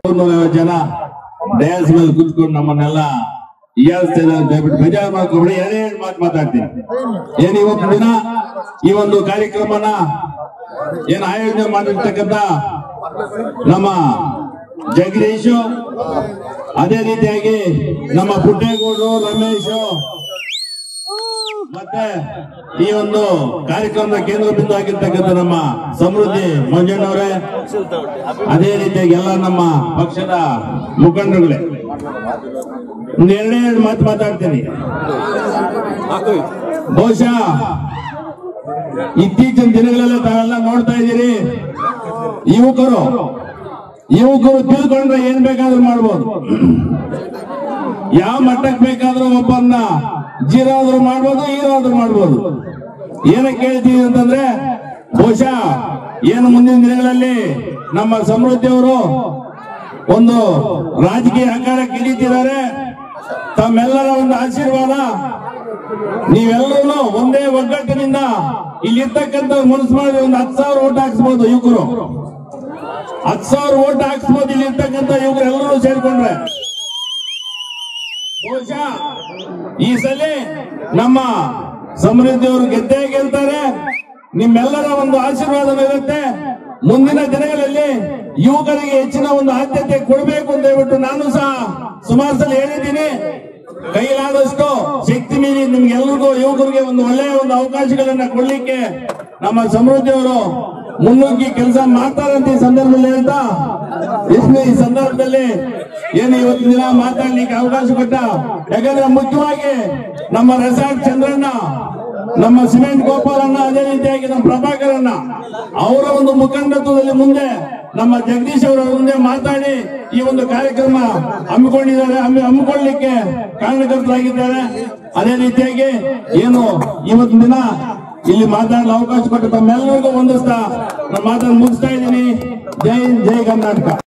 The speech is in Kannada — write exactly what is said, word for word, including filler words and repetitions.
ನೂರೈವತ್ತು ಜನ ಡಯಾಸ್ ಮೇಲೆ ಕುತ್ಕೊಂಡು ನಮ್ಮನ್ನೆಲ್ಲ ಹೀಯಾಳಿಸ್ತಾ ಇದ್ದಾರೆ ದಯವಿಟ್ಟು ಬೇಜಾರು ಮಾಡ್ಕೊಬೇಡಿ. ಎರಡೆರಡು ಮಾತು ಮಾತಾಡ್ತೀನಿ. ಏನ್ ಇವತ್ತು ದಿನ ಈ ಒಂದು ಕಾರ್ಯಕ್ರಮನ ಏನ್ ಆಯೋಜನೆ ಮಾಡಿರ್ತಕ್ಕಂಥ ನಮ್ಮ ಜಗದೀಶ್, ಅದೇ ರೀತಿಯಾಗಿ ನಮ್ಮ ಪುಟ್ಟೇಗೌಡರು, ರಮೇಶ್, ಮತ್ತೆ ಈ ಒಂದು ಕಾರ್ಯಕ್ರಮದ ಕೇಂದ್ರ ಬಿಂದು ಆಗಿರ್ತಕ್ಕಂಥ ನಮ್ಮ ಸಮೃದ್ಧಿ ಮಂಜಣ್ಣವರೇ, ಅದೇ ರೀತಿಯಾಗಿ ಎಲ್ಲ ನಮ್ಮ ಪಕ್ಷದ ಮುಖಂಡರುಗಳೇ, ಒಂದು ಎರಡೆರಡು ಮಾತು ಮಾತಾಡ್ತೀನಿ. ಬಹುಶಃ ಇತ್ತೀಚಿನ ದಿನಗಳೆಲ್ಲ ತಾವೆಲ್ಲ ನೋಡ್ತಾ ಇದ್ದೀರಿ, ಯುವಕರು ಯುವಕರು ತಿಳ್ಕೊಂಡ್ರೆ ಏನ್ ಬೇಕಾದ್ರೂ ಮಾಡ್ಬೋದು. ಯಾವ ಮಟ್ಟಕ್ಕೆ ಬೇಕಾದ್ರೂ ಒಬ್ಬನ್ನ ಜೀರೋ ಆದ್ರೂ ಮಾಡ್ಬೋದು, ಹೀರೋ ಆದ್ರೂ ಮಾಡ್ಬೋದು. ಏನಕ್ಕೆ ಹೇಳ್ತೀವಿ ಅಂತಂದ್ರೆ, ಬಹುಶಃ ಏನು ಮುಂದಿನ ದಿನಗಳಲ್ಲಿ ನಮ್ಮ ಸಮೃದ್ಧಿಯವರು ಒಂದು ರಾಜಕೀಯ ಅಖಾಡಕ್ಕೆ ಇಳಿತಿದ್ದಾರೆ. ತಮ್ಮೆಲ್ಲರ ಒಂದು ಆಶೀರ್ವಾದ, ನೀವೆಲ್ಲರೂ ಒಂದೇ ಒಗ್ಗಟ್ಟಿನಿಂದ ಇಲ್ಲಿರ್ತಕ್ಕಂಥ ಮನಸ್ಸು ಮಾಡಿ ಒಂದು ಹತ್ತು ಸಾವಿರ ಓಟ್ ಹಾಕ್ಸ್ಬೋದು. ಯುವಕರು ಹತ್ತು ಸಾವಿರ ಓಟ್ ಹಾಕ್ಸ್ಬೋದು. ಇಲ್ಲಿರ್ತಕ್ಕಂಥ ಯುವಕರು ಎಲ್ಲರೂ ಸೇರ್ಕೊಂಡ್ರೆ ಬಹುಶಃ ಈ ಸಲ ನಮ್ಮ ಸಮೃದ್ಧಿಯವರು ಗೆದ್ದೇ ಗೆಲ್ತಾರೆ. ನಿಮ್ಮೆಲ್ಲರ ಒಂದು ಆಶೀರ್ವಾದ ಇರುತ್ತೆ. ಮುಂದಿನ ದಿನಗಳಲ್ಲಿ ಯುವಕರಿಗೆ ಹೆಚ್ಚಿನ ಒಂದು ಆದ್ಯತೆ ಕೊಡಬೇಕು ಅಂತ ಹೇಳ್ಬಿಟ್ಟು ನಾನು ಸಹ ಸುಮಾರು ಸಲ ಹೇಳಿದ್ದೀನಿ. ಕೈಲಾದಷ್ಟು ಶಕ್ತಿ ಮೀರಿ ನಿಮ್ಗೆಲ್ರಿಗೂ ಯುವಕರಿಗೆ ಒಂದು ಒಳ್ಳೆಯ ಒಂದು ಅವಕಾಶಗಳನ್ನ ಕೊಡ್ಲಿಕ್ಕೆ ನಮ್ಮ ಸಮೃದ್ಧಿಯವರು ಮುನ್ನುಗ್ಗಿ ಕೆಲಸ ಮಾಡ್ತಾರಂತ ಈ ಸಂದರ್ಭದಲ್ಲಿ ಹೇಳ್ತಾ, ಈ ಸಂದರ್ಭದಲ್ಲಿ ಏನು ಇವತ್ತು ದಿನ ಮಾತಾಡ್ಲಿಕ್ಕೆ ಅವಕಾಶ ಕೊಟ್ಟ, ಯಾಕಂದ್ರೆ ಮುಖ್ಯವಾಗಿ ನಮ್ಮ ರೆಸಾರ್ಟ್ ಚಂದ್ರಣ್ಣ, ನಮ್ಮ ಸಿಮೆಂಟ್ ಗೋಪಾಲಣ್ಣ, ಅದೇ ರೀತಿಯಾಗಿ ನಮ್ಮ ಪ್ರಭಾಕರಣ್ಣ ಅವರ ಒಂದು ಮುಖಂಡತ್ವದಲ್ಲಿ ಮುಂದೆ ನಮ್ಮ ಜಗದೀಶ್ ಅವರ ಮುಂದೆ ಮಾತಾಡಿ ಈ ಒಂದು ಕಾರ್ಯಕ್ರಮ ಹಮ್ಮಿಕೊಂಡಿದ್ದಾರೆ, ಹಮ್ಮಿಕೊಳ್ಳಲಿಕ್ಕೆ ಕಾರಣಕರ್ತರಾಗಿದ್ದಾರೆ. ಅದೇ ರೀತಿಯಾಗಿ ಏನು ಇವತ್ತು ದಿನ ಇಲ್ಲಿ ಮಾತಾಡಲು ಅವಕಾಶ ಕೊಟ್ಟ ತಮ್ಮೆಲ್ಲರಿಗೂ ಹೊಂದಿಸ್ತಾ ನಾನು ಮಾತನ್ನು ಮುಗಿಸ್ತಾ ಇದ್ದೀನಿ. ಜೈ ಜೈ ಕರ್ನಾಟಕ.